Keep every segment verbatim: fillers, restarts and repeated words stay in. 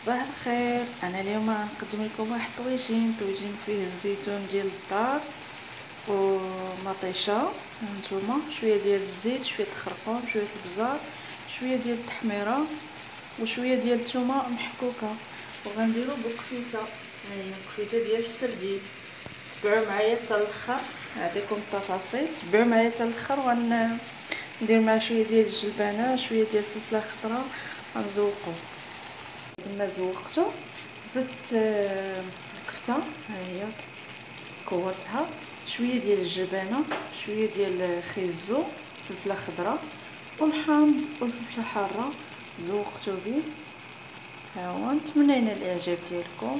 صباح الخير. انا اليوم غنقدم لكم واحد الطويجين طويجين فيه الزيتون ديال الدار ومطيشه. هانتوما شويه ديال الزيت، شويه الخرقوم، شويه البزار، شويه ديال التحميره وشويه ديال الثومه محكوكه، وغنديرو بوكفيته. ها هي بوكفيته ديال السردين. تبعوا معايا حتى الاخر، نعطيكم التفاصيل. تبعوا معايا حتى الاخر. وغندير معاه شويه ديال الجلبانه، شويه ديال الفلفله الخضراء، غنزوقو. لما زوقته زدت الكفته، ها هي كورتها، شويه ديال الجبانه، شويه ديال خيزو، فلفله خضراء والحامض والفلفله حاره، زوقته به. ها هو، نتمنى ينال الاعجاب ديالكم.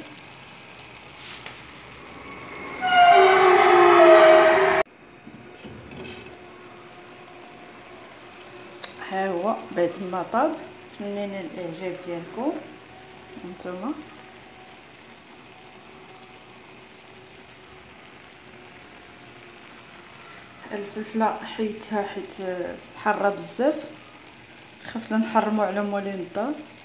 ها هو بعد ما طاب، نتمنى ينال الاعجاب ديالكم. هانتوما الفلفله حيدتها حيت حاره بزاف، خفنا نحرمو على موالين الدار.